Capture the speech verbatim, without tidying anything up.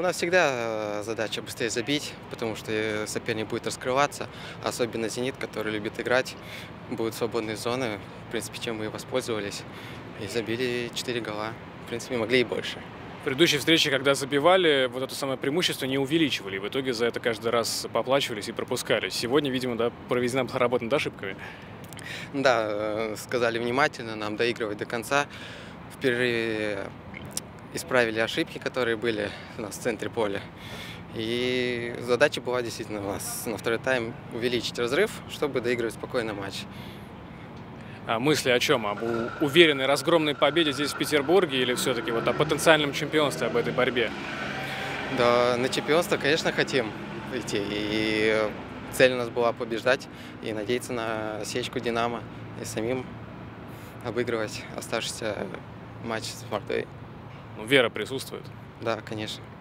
нас всегда э, задача быстрее забить, потому что э, соперник будет раскрываться, особенно «Зенит», который любит играть, будут свободные зоны, в принципе, чем мы и воспользовались, и забили четыре гола, в принципе, могли и больше. В предыдущей встрече, когда забивали, вот это самое преимущество не увеличивали. И в итоге за это каждый раз поплачивались и пропускали. Сегодня, видимо, да, проведена была работа над ошибками. Да, э, сказали внимательно нам доигрывать до конца. В перерыве исправили ошибки, которые были у нас в центре поля. И задача была действительно у нас на второй тайм увеличить разрыв, чтобы доигрывать спокойно матч. А мысли о чем? Об у- уверенной разгромной победе здесь, в Петербурге, или все-таки вот о потенциальном чемпионстве, об этой борьбе? Да, на чемпионство, конечно, хотим идти. И цель у нас была побеждать и надеяться на осечку «Динамо» и самим обыгрывать оставшийся матч с «Мордой». Ну, вера присутствует. Да, конечно.